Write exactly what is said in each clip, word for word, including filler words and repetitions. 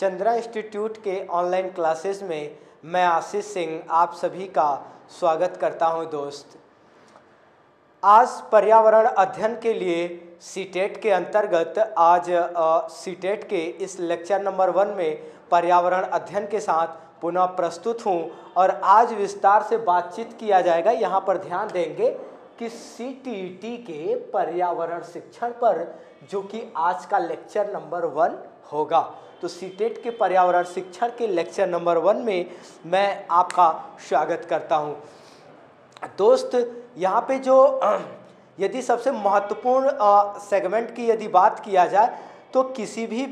Chandra institute के online classes में मैं आशीष सिंह आप सभी का स्वागत करता हूं। दोस्त, आज पर्यावरण अध्ययन के लिए सीटेट के अंतर्गत आज सीटेट के इस लेक्चर नंबर वन में पर्यावरण अध्ययन के साथ पुनः प्रस्तुत हूं और आज विस्तार से बातचीत किया जाएगा। यहां पर ध्यान देंगे कि सी टी ई टी के पर्यावरण शिक्षण पर, जो कि आज का लेक्चर नंबर वन होगा। तो सीटेट के पर्यावरण शिक्षण के लेक्चर नंबर वन में मैं आपका स्वागत करता हूं। दोस्त, यहाँ पे जो यदि सबसे महत्वपूर्ण सेगमेंट की यदि बात किया जाए तो किसी भी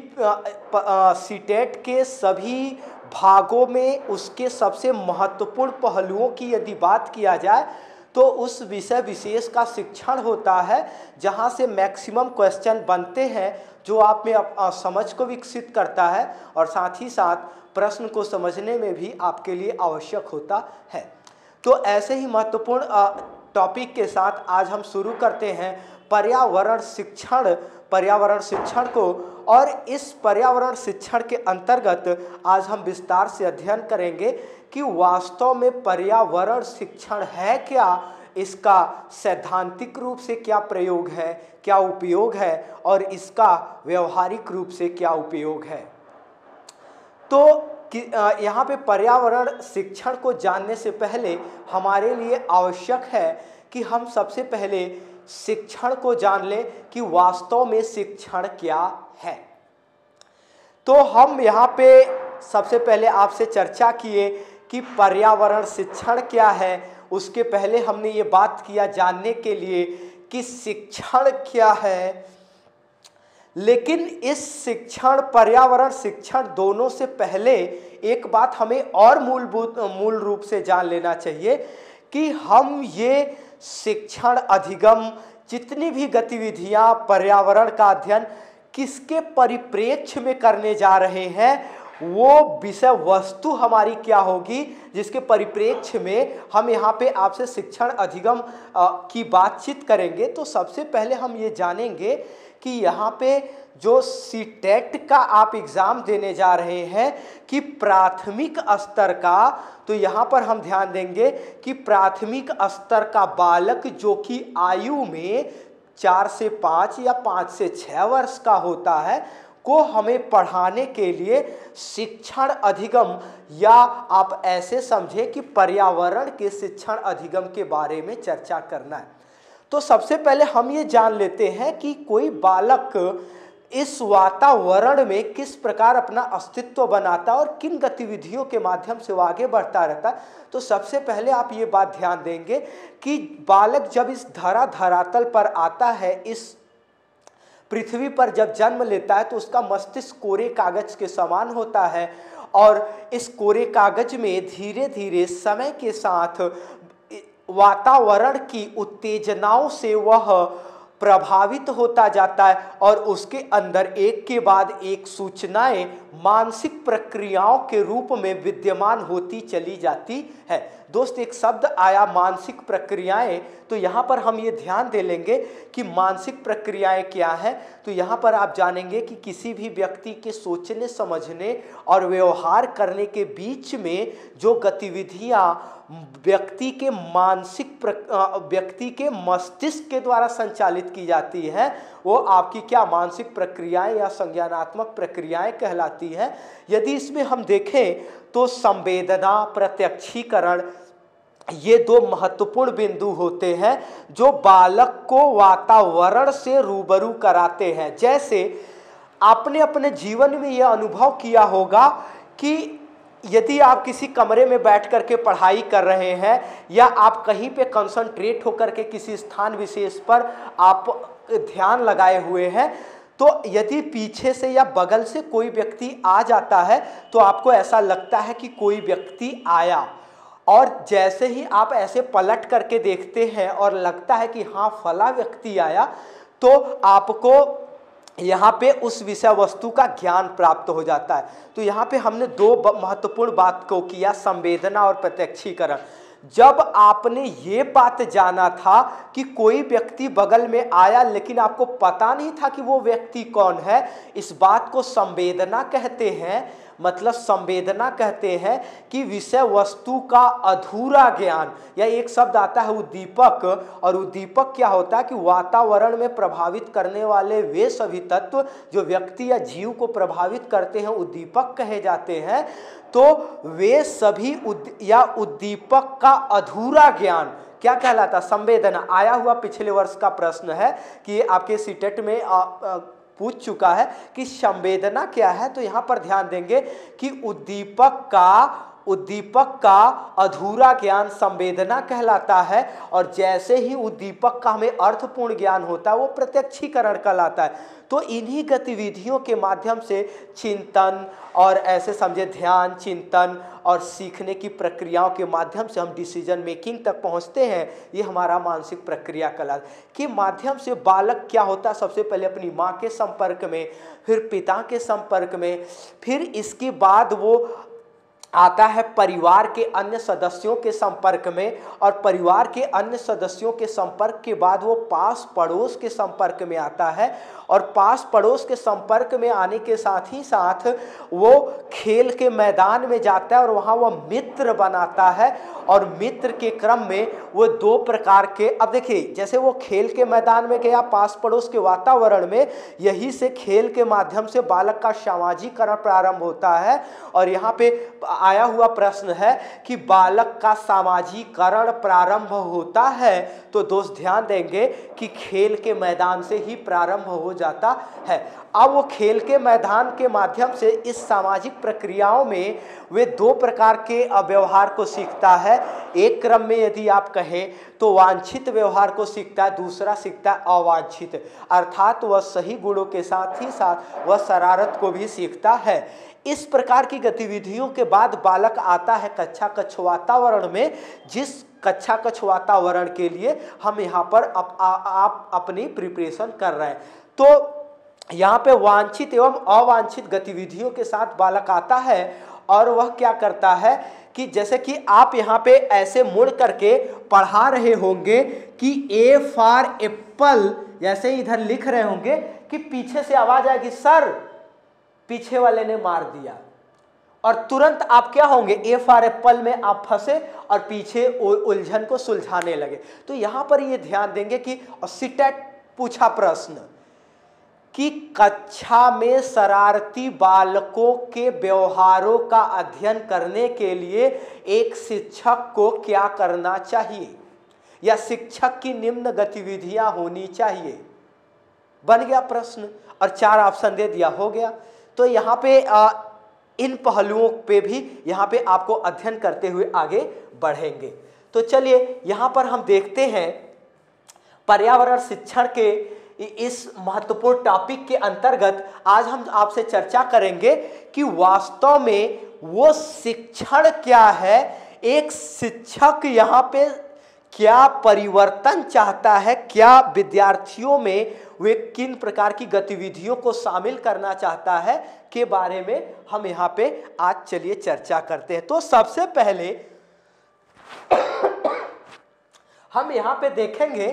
सीटेट के सभी भागों में उसके सबसे महत्वपूर्ण पहलुओं की यदि बात किया जाए तो उस विषय विशेष का शिक्षण होता है, जहाँ से मैक्सिमम क्वेश्चन बनते हैं, जो आप में समझ को विकसित करता है और साथ ही साथ प्रश्न को समझने में भी आपके लिए आवश्यक होता है। तो ऐसे ही महत्वपूर्ण टॉपिक के साथ आज हम शुरू करते हैं पर्यावरण शिक्षण पर्यावरण शिक्षण को। और इस पर्यावरण शिक्षण के अंतर्गत आज हम विस्तार से अध्ययन करेंगे कि वास्तव में पर्यावरण शिक्षण है क्या, इसका सैद्धांतिक रूप से क्या प्रयोग है, क्या उपयोग है और इसका व्यवहारिक रूप से क्या उपयोग है। तो यहाँ पे पर्यावरण शिक्षण को जानने से पहले हमारे लिए आवश्यक है कि हम सबसे पहले शिक्षण को जान लें कि वास्तव में शिक्षण क्या है। तो हम यहाँ पे सबसे पहले आपसे चर्चा किए कि पर्यावरण शिक्षण क्या है। उसके पहले हमने ये बात किया जानने के लिए कि शिक्षण क्या है, लेकिन इस शिक्षण पर्यावरण शिक्षण दोनों से पहले एक बात हमें और मूलभूत मूल रूप से जान लेना चाहिए कि हम ये शिक्षण अधिगम जितनी भी गतिविधियां पर्यावरण का अध्ययन किसके परिप्रेक्ष्य में करने जा रहे हैं, वो विषय वस्तु हमारी क्या होगी जिसके परिप्रेक्ष्य में हम यहाँ पे आपसे शिक्षण अधिगम की बातचीत करेंगे। तो सबसे पहले हम ये जानेंगे कि यहाँ पे जो सीटेट का आप एग्ज़ाम देने जा रहे हैं कि प्राथमिक स्तर का, तो यहाँ पर हम ध्यान देंगे कि प्राथमिक स्तर का बालक जो कि आयु में चार से पाँच या पाँच से छः वर्ष का होता है, को हमें पढ़ाने के लिए शिक्षण अधिगम, या आप ऐसे समझें कि पर्यावरण के शिक्षण अधिगम के बारे में चर्चा करना है। तो सबसे पहले हम ये जान लेते हैं कि कोई बालक इस वातावरण में किस प्रकार अपना अस्तित्व बनाता है और किन गतिविधियों के माध्यम से वो आगे बढ़ता रहता है। तो सबसे पहले आप ये बात ध्यान देंगे कि बालक जब इस धरा धरातल पर आता है, इस पृथ्वी पर जब जन्म लेता है, तो उसका मस्तिष्क कोरे कागज के समान होता है और इस कोरे कागज में धीरे धीरे समय के साथ वातावरण की उत्तेजनाओं से वह प्रभावित होता जाता है और उसके अंदर एक के बाद एक सूचनाएं मानसिक प्रक्रियाओं के रूप में विद्यमान होती चली जाती है। दोस्त, एक शब्द आया मानसिक प्रक्रियाएं, तो यहाँ पर हम ये ध्यान दे लेंगे कि मानसिक प्रक्रियाएं क्या है। तो यहाँ पर आप जानेंगे कि किसी भी व्यक्ति के सोचने समझने और व्यवहार करने के बीच में जो गतिविधियाँ व्यक्ति के मानसिक व्यक्ति के मस्तिष्क के द्वारा संचालित की जाती है, वो आपकी क्या मानसिक प्रक्रियाएं या संज्ञानात्मक प्रक्रियाएं कहलाती हैं। यदि इसमें हम देखें तो संवेदना, प्रत्यक्षीकरण, ये दो महत्वपूर्ण बिंदु होते हैं जो बालक को वातावरण से रूबरू कराते हैं। जैसे आपने अपने जीवन में यह अनुभव किया होगा कि यदि आप किसी कमरे में बैठ कर के पढ़ाई कर रहे हैं या आप कहीं पे कंसंट्रेट होकर के किसी स्थान विशेष पर आप ध्यान लगाए हुए हैं, तो यदि पीछे से या बगल से कोई व्यक्ति आ जाता है तो आपको ऐसा लगता है कि कोई व्यक्ति आया, और जैसे ही आप ऐसे पलट करके देखते हैं और लगता है कि हाँ फला व्यक्ति आया, तो आपको यहाँ पे उस विषय वस्तु का ज्ञान प्राप्त हो जाता है। तो यहाँ पे हमने दो महत्वपूर्ण बात को किया, संवेदना और प्रत्यक्षीकरण। जब आपने ये बात जाना था कि कोई व्यक्ति बगल में आया लेकिन आपको पता नहीं था कि वो व्यक्ति कौन है, इस बात को संवेदना कहते हैं। मतलब संवेदना कहते हैं कि विषय वस्तु का अधूरा ज्ञान, या एक शब्द आता है उद्दीपक, और उद्दीपक क्या होता है कि वातावरण में प्रभावित करने वाले वे सभी तत्व जो व्यक्ति या जीव को प्रभावित करते हैं उद्दीपक कहे जाते हैं। तो वे सभी उद या उद्दीपक का अधूरा ज्ञान क्या कहलाता? संवेदना। आया हुआ पिछले वर्ष का प्रश्न है कि आपके सीटेट में आ, आ, पूछ चुका है कि संवेदना क्या है। तो यहाँ पर ध्यान देंगे कि उद्दीपक का उद्दीपक का अधूरा ज्ञान संवेदना कहलाता है, और जैसे ही उद्दीपक का हमें अर्थपूर्ण ज्ञान होता है वो प्रत्यक्षीकरण कहलाता है। तो इन्हीं गतिविधियों के माध्यम से चिंतन और ऐसे समझे ध्यान, चिंतन और सीखने की प्रक्रियाओं के माध्यम से हम डिसीजन मेकिंग तक पहुंचते हैं। ये हमारा मानसिक प्रक्रिया कला के माध्यम से बालक क्या होता है, सबसे पहले अपनी माँ के संपर्क में, फिर पिता के संपर्क में, फिर इसके बाद वो आता है परिवार के अन्य सदस्यों के संपर्क में, और परिवार के अन्य सदस्यों के संपर्क के बाद वो पास पड़ोस के संपर्क में आता है, और पास पड़ोस के संपर्क में आने के साथ ही साथ वो खेल के मैदान में जाता है और वहाँ वो मित्र बनाता है, और मित्र के क्रम में वो दो प्रकार के, अब देखिए जैसे वो खेल के मैदान में गया पास पड़ोस के वातावरण में, यही से खेल के माध्यम से बालक का सामाजिकरण प्रारंभ होता है। और यहाँ पे आया हुआ प्रश्न है कि बालक का सामाजिकरण प्रारंभ होता है, तो दोस्त ध्यान देंगे कि खेल के मैदान से ही प्रारंभ हो जाता है। अब वो खेल के मैदान के माध्यम से इस सामाजिक प्रक्रियाओं में वे दो प्रकार के व्यवहार को सीखता है। एक क्रम में यदि आप कहें तो वांछित व्यवहार को सीखता है, दूसरा सीखता है अवांछित, अर्थात वह सही गुणों के साथ ही साथ वह शरारत को भी सीखता है। इस प्रकार की गतिविधियों के बाद बालक आता है कक्षा कक्ष वातावरण में, जिस कक्षा कक्ष वातावरण के लिए हम यहाँ पर आप, आ, आप अपनी प्रिपरेशन कर रहे हैं। तो यहाँ पे वांछित एवं अवांछित गतिविधियों के साथ बालक आता है, और वह क्या करता है कि जैसे कि आप यहाँ पे ऐसे मुड़ करके पढ़ा रहे होंगे कि ए फॉर एप्पल, जैसे इधर लिख रहे होंगे कि पीछे से आवाज आएगी सर पीछे वाले ने मार दिया, और तुरंत आप क्या होंगे, ए फॉर एप्पल में आप फंसे और पीछे उलझन को सुलझाने लगे। तो यहाँ पर ये ध्यान देंगे कि सीटेट पूछा प्रश्न कि कक्षा में शरारती बालकों के व्यवहारों का अध्ययन करने के लिए एक शिक्षक को क्या करना चाहिए, या शिक्षक की निम्न गतिविधियां होनी चाहिए। बन गया प्रश्न, और चार ऑप्शन दे दिया, हो गया। तो यहाँ पे आ, इन पहलुओं पे भी यहाँ पे आपको अध्ययन करते हुए आगे बढ़ेंगे। तो चलिए यहाँ पर हम देखते हैं पर्यावरण शिक्षण के इस महत्वपूर्ण टॉपिक के अंतर्गत आज हम आपसे चर्चा करेंगे कि वास्तव में वो शिक्षण क्या है, एक शिक्षक यहाँ पे क्या परिवर्तन चाहता है, क्या विद्यार्थियों में वे किन प्रकार की गतिविधियों को शामिल करना चाहता है के बारे में हम यहाँ पे आज चलिए चर्चा करते हैं। तो सबसे पहले हम यहाँ पे देखेंगे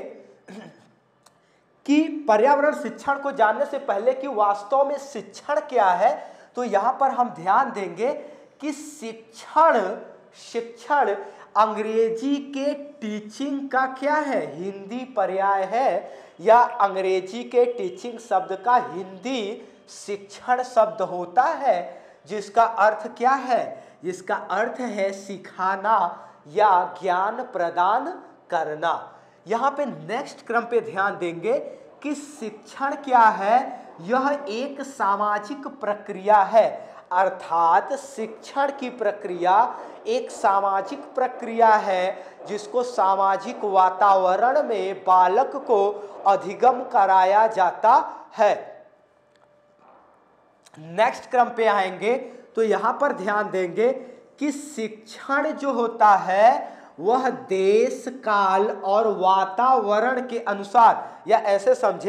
कि पर्यावरण शिक्षण को जानने से पहले कि वास्तव में शिक्षण क्या है, तो यहाँ पर हम ध्यान देंगे कि शिक्षण शिक्षण अंग्रेजी के टीचिंग का क्या है, हिंदी पर्याय है, या अंग्रेजी के टीचिंग शब्द का हिंदी शिक्षण शब्द होता है, जिसका अर्थ क्या है, जिसका अर्थ है सिखाना या ज्ञान प्रदान करना। यहाँ पे नेक्स्ट क्रम पे ध्यान देंगे कि शिक्षण क्या है, यह एक सामाजिक प्रक्रिया है, अर्थात शिक्षण की प्रक्रिया एक सामाजिक प्रक्रिया है जिसको सामाजिक वातावरण में बालक को अधिगम कराया जाता है। नेक्स्ट क्रम पे आएंगे तो यहाँ पर ध्यान देंगे कि शिक्षण जो होता है वह देश काल और वातावरण के अनुसार, या ऐसे समझे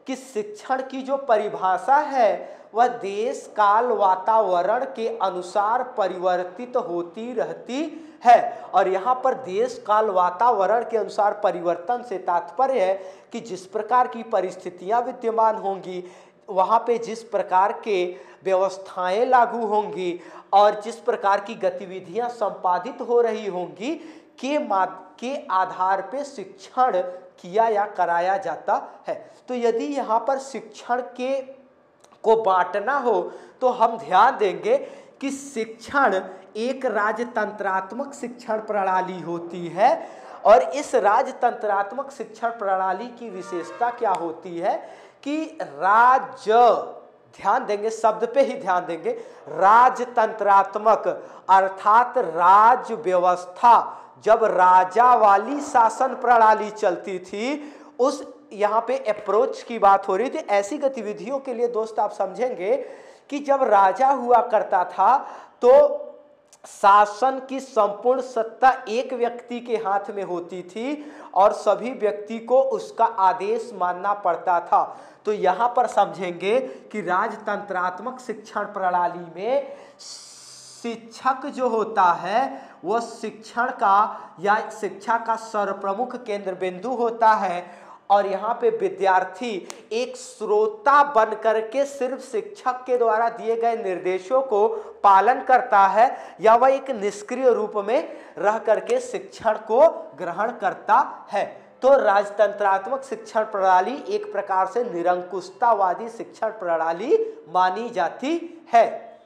कि शिक्षण की जो परिभाषा है वह देश काल वातावरण के अनुसार परिवर्तित होती रहती है। और यहाँ पर देश काल वातावरण के अनुसार परिवर्तन से तात्पर्य है कि जिस प्रकार की परिस्थितियां विद्यमान होंगी, वहाँ पे जिस प्रकार के व्यवस्थाएं लागू होंगी और जिस प्रकार की गतिविधियां संपादित हो रही होंगी के माद के आधार पे शिक्षण किया या कराया जाता है। तो यदि यहाँ पर शिक्षण के को बांटना हो तो हम ध्यान देंगे कि शिक्षण एक राजतंत्रात्मक शिक्षण प्रणाली होती है और इस राजतंत्रात्मक शिक्षण प्रणाली की विशेषता क्या होती है कि राज्य, ध्यान देंगे शब्द पे ही ध्यान देंगे, राजतंत्रात्मक अर्थात राज्य व्यवस्था, जब राजा वाली शासन प्रणाली चलती थी उस यहाँ पे अप्रोच की बात हो रही थी। ऐसी गतिविधियों के लिए दोस्त आप समझेंगे कि जब राजा हुआ करता था तो शासन की संपूर्ण सत्ता एक व्यक्ति के हाथ में होती थी और सभी व्यक्ति को उसका आदेश मानना पड़ता था। तो यहाँ पर समझेंगे कि राजतंत्रात्मक शिक्षण प्रणाली में शिक्षक जो होता है वह शिक्षण का या शिक्षा का सर्वप्रमुख केंद्र बिंदु होता है और यहाँ पे विद्यार्थी एक श्रोता बन करके सिर्फ शिक्षक के द्वारा दिए गए निर्देशों को पालन करता है या वह एक निष्क्रिय रूप में रह करके शिक्षण को ग्रहण करता है। तो राजतंत्रात्मक शिक्षण प्रणाली एक प्रकार से निरंकुशतावादी शिक्षण प्रणाली मानी जाती है।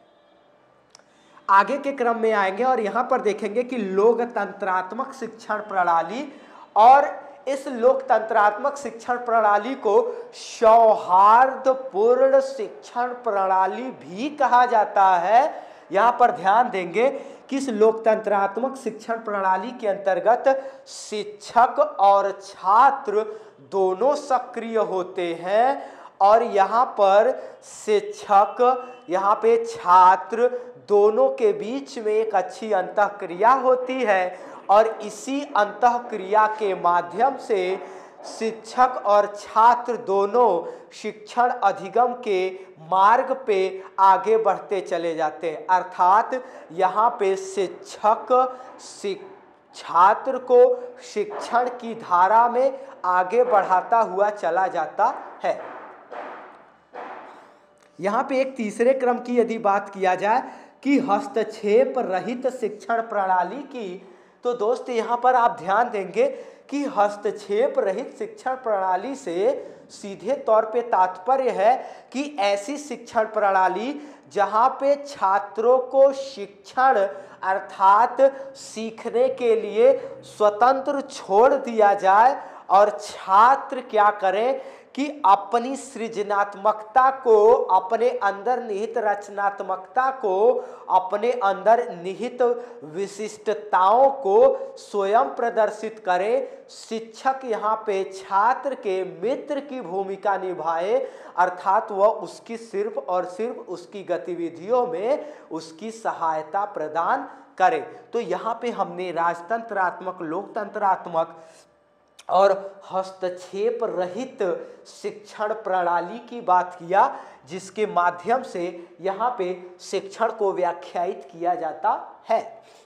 आगे के क्रम में आएंगे और यहाँ पर देखेंगे कि लोकतंत्रात्मक शिक्षण प्रणाली, और इस लोकतंत्रात्मक शिक्षण प्रणाली को सौहार्दपूर्ण शिक्षण प्रणाली भी कहा जाता है। यहाँ पर ध्यान देंगे कि इस लोकतंत्रात्मक शिक्षण प्रणाली के अंतर्गत शिक्षक और छात्र दोनों सक्रिय होते हैं और यहाँ पर शिक्षक, यहाँ पे छात्र दोनों के बीच में एक अच्छी अंतःक्रिया होती है और इसी अंतःक्रिया के माध्यम से शिक्षक और छात्र दोनों शिक्षण अधिगम के मार्ग पे आगे बढ़ते चले जाते हैं। अर्थात यहाँ पे शिक्षक छात्र को शिक्षण की धारा में आगे बढ़ाता हुआ चला जाता है। यहाँ पे एक तीसरे क्रम की यदि बात किया जाए कि हस्तक्षेप रहित शिक्षण प्रणाली की, तो दोस्त यहाँ पर आप ध्यान देंगे कि हस्तक्षेप रहित शिक्षण प्रणाली से सीधे तौर पे तात्पर्य है कि ऐसी शिक्षण प्रणाली जहाँ पे छात्रों को शिक्षण अर्थात सीखने के लिए स्वतंत्र छोड़ दिया जाए और छात्र क्या करें कि अपनी सृजनात्मकता को, अपने अंदर निहित रचनात्मकता को, अपने अंदर निहित विशिष्टताओं को स्वयं प्रदर्शित करें। शिक्षक यहाँ पे छात्र के मित्र की भूमिका निभाए अर्थात वह उसकी सिर्फ और सिर्फ उसकी गतिविधियों में उसकी सहायता प्रदान करे। तो यहाँ पे हमने राजतंत्रात्मक, लोकतंत्रात्मक और हस्तक्षेप रहित शिक्षण प्रणाली की बात किया जिसके माध्यम से यहाँ पे शिक्षण को व्याख्यायित किया जाता है।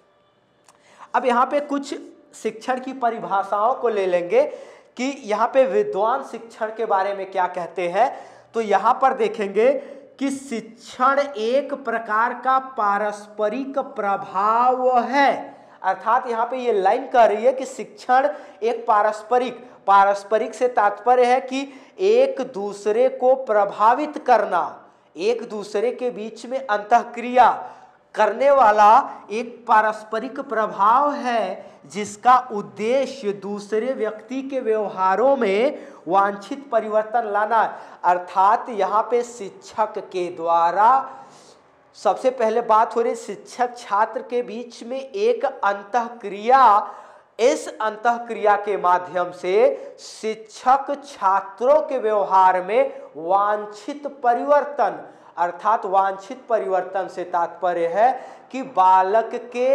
अब यहाँ पे कुछ शिक्षण की परिभाषाओं को ले लेंगे कि यहाँ पे विद्वान शिक्षण के बारे में क्या कहते हैं। तो यहाँ पर देखेंगे कि शिक्षण एक प्रकार का पारस्परिक प्रभाव है। अर्थात यहाँ पे ये लाइन कह रही है कि शिक्षण एक पारस्परिक, पारस्परिक से तात्पर्य है कि एक दूसरे को प्रभावित करना, एक दूसरे के बीच में अंतःक्रिया करने वाला एक पारस्परिक प्रभाव है जिसका उद्देश्य दूसरे व्यक्ति के व्यवहारों में वांछित परिवर्तन लाना। अर्थात यहाँ पे शिक्षक के द्वारा सबसे पहले बात हो रही शिक्षक छात्र के बीच में एक अंतःक्रिया, इस अंतःक्रिया के माध्यम से शिक्षक छात्रों के व्यवहार में वांछित परिवर्तन, अर्थात वांछित परिवर्तन से तात्पर्य है कि बालक के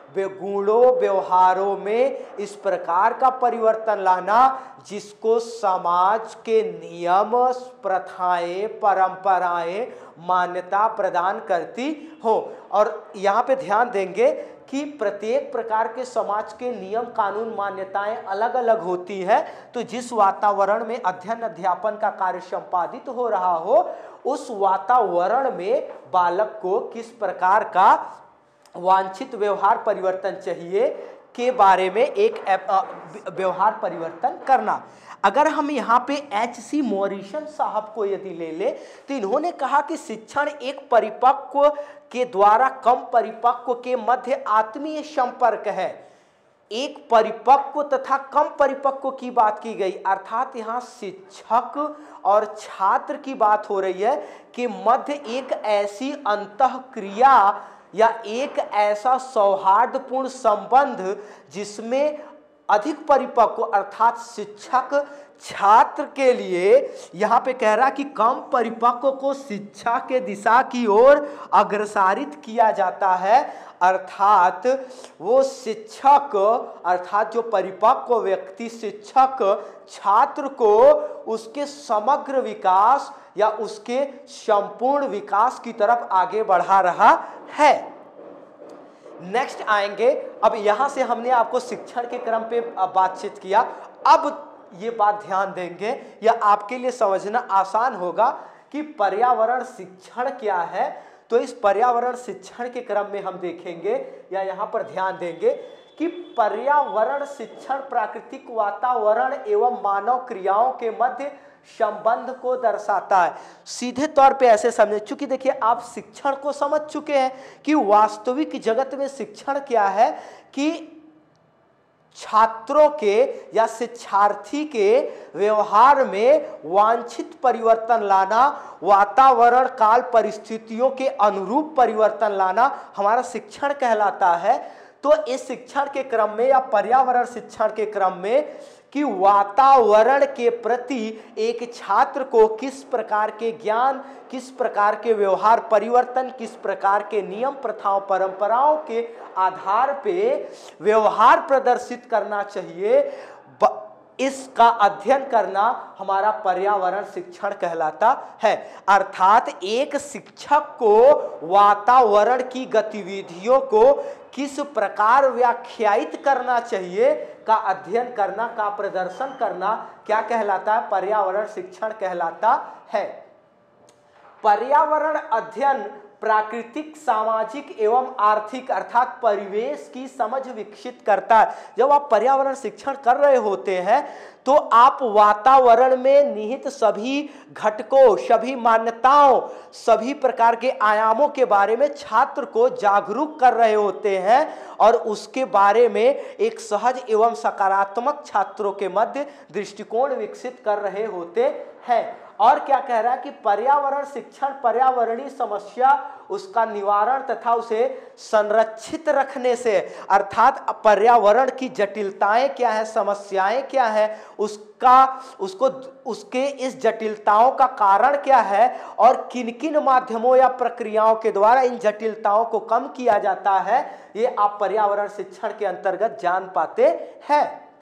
गुणों व्यवहारों में इस प्रकार का परिवर्तन लाना जिसको समाज के नियम, प्रथाएं, परंपराएं मान्यता प्रदान करती हो। और यहाँ पे ध्यान देंगे कि प्रत्येक प्रकार के समाज के नियम, कानून, मान्यताएं अलग अलग होती है। तो जिस वातावरण में अध्ययन अध्यापन का कार्य संपादित हो रहा हो, उस वातावरण में बालक को किस प्रकार का वांछित व्यवहार परिवर्तन चाहिए के बारे में एक व्यवहार परिवर्तन करना। अगर हम यहाँ पे एच सी मॉरिसन साहब को यदि ले ले तो इन्होंने कहा कि शिक्षण एक परिपक्व के द्वारा कम परिपक्व के मध्य आत्मीय संपर्क है। एक परिपक्व तथा कम परिपक्व की बात की गई, अर्थात यहाँ शिक्षक और छात्र की बात हो रही है कि मध्य एक ऐसी अंतःक्रिया या एक ऐसा सौहार्दपूर्ण संबंध जिसमें अधिक परिपक्व अर्थात शिक्षक छात्र के लिए यहाँ पे कह रहा कि कम परिपक्व को शिक्षा के दिशा की ओर अग्रसारित किया जाता है। अर्थात वो शिक्षक अर्थात जो परिपक्व व्यक्ति शिक्षक छात्र को उसके समग्र विकास या उसके संपूर्ण विकास की तरफ आगे बढ़ा रहा है। नेक्स्ट आएंगे। अब यहां से हमने आपको शिक्षण के क्रम पे बातचीत किया। अब ये बात ध्यान देंगे या आपके लिए समझना आसान होगा कि पर्यावरण शिक्षण क्या है। तो इस पर्यावरण शिक्षण के क्रम में हम देखेंगे या यहाँ पर ध्यान देंगे कि पर्यावरण शिक्षण प्राकृतिक वातावरण एवं मानव क्रियाओं के मध्य संबंध को दर्शाता है। सीधे तौर पे ऐसे समझे, चूंकि देखिए आप शिक्षण को समझ चुके हैं कि वास्तविक जगत में शिक्षण क्या है कि छात्रों के या शिक्षार्थी के व्यवहार में वांछित परिवर्तन लाना, वातावरण काल परिस्थितियों के अनुरूप परिवर्तन लाना हमारा शिक्षण कहलाता है। तो इस शिक्षण के क्रम में या पर्यावरण शिक्षण के क्रम में कि वातावरण के प्रति एक छात्र को किस प्रकार के ज्ञान, किस प्रकार के व्यवहार परिवर्तन, किस प्रकार के नियम, प्रथाओं, परंपराओं के आधार पे व्यवहार प्रदर्शित करना चाहिए, इसका अध्ययन करना हमारा पर्यावरण शिक्षण कहलाता है। अर्थात एक शिक्षक को वातावरण की गतिविधियों को किस प्रकार व्याख्यायित करना चाहिए का अध्ययन करना, का प्रदर्शन करना क्या कहलाता है? पर्यावरण शिक्षण कहलाता है। पर्यावरण अध्ययन प्राकृतिक, सामाजिक एवं आर्थिक अर्थात परिवेश की समझ विकसित करता है। जब आप पर्यावरण शिक्षण कर रहे होते हैं तो आप वातावरण में निहित सभी घटकों, सभी मान्यताओं, सभी प्रकार के आयामों के बारे में छात्र को जागरूक कर रहे होते हैं और उसके बारे में एक सहज एवं सकारात्मक छात्रों के मध्य दृष्टिकोण विकसित कर रहे होते हैं। और क्या कह रहा है कि पर्यावरण शिक्षण पर्यावरणीय समस्या, उसका निवारण तथा उसे संरक्षित रखने से, अर्थात पर्यावरण की जटिलताएं क्या है, समस्याएं क्या है, उसका उसको उसके इस जटिलताओं का कारण क्या है और किन किन माध्यमों या प्रक्रियाओं के द्वारा इन जटिलताओं को कम किया जाता है, ये आप पर्यावरण शिक्षण के अंतर्गत जान पाते हैं।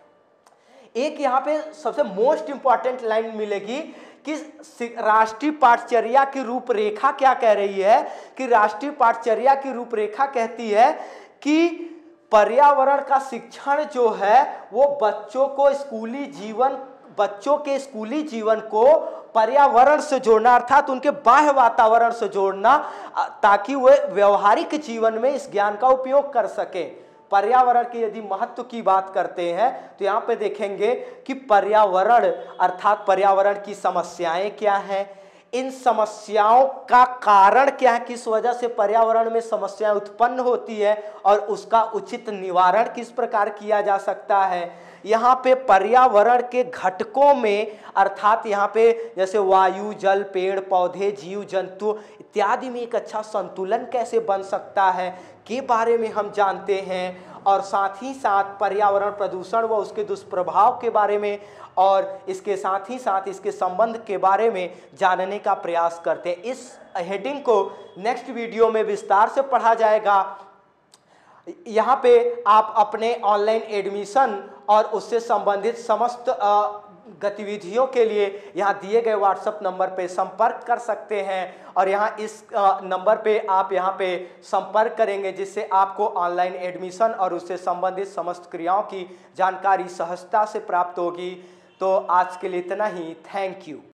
एक यहाँ पे सबसे मोस्ट इंपॉर्टेंट लाइन मिलेगी कि राष्ट्रीय पाठचर्या की रूपरेखा क्या कह रही है कि राष्ट्रीय पाठचर्या की रूपरेखा कहती है कि पर्यावरण का शिक्षण जो है वो बच्चों को स्कूली जीवन बच्चों के स्कूली जीवन को पर्यावरण से जोड़ना, अर्थात उनके बाह्य वातावरण से जोड़ना, ताकि वे व्यवहारिक जीवन में इस ज्ञान का उपयोग कर सके। पर्यावरण के यदि महत्व की बात करते हैं तो यहाँ पे देखेंगे कि पर्यावरण अर्थात पर्यावरण की समस्याएं क्या हैं, इन समस्याओं का कारण क्या है, किस वजह से पर्यावरण में समस्याएं उत्पन्न होती है और उसका उचित निवारण किस प्रकार किया जा सकता है। यहाँ पे पर्यावरण के घटकों में अर्थात यहाँ पे जैसे वायु, जल, पेड़ पौधे, जीव जंतु इत्यादि में एक अच्छा संतुलन कैसे बन सकता है के बारे में हम जानते हैं। और साथ ही साथ पर्यावरण प्रदूषण व उसके दुष्प्रभाव के बारे में और इसके साथ ही साथ इसके संबंध के बारे में जानने का प्रयास करते हैं। इस हेडिंग को नेक्स्ट वीडियो में विस्तार से पढ़ा जाएगा। यहाँ पे आप अपने ऑनलाइन एडमिशन और उससे संबंधित समस्त अ, गतिविधियों के लिए यहाँ दिए गए व्हाट्सएप नंबर पे संपर्क कर सकते हैं और यहाँ इस अ, नंबर पे आप यहाँ पे संपर्क करेंगे, जिससे आपको ऑनलाइन एडमिशन और उससे संबंधित समस्त क्रियाओं की जानकारी सहजता से प्राप्त होगी। तो आज के लिए इतना ही। Thank you.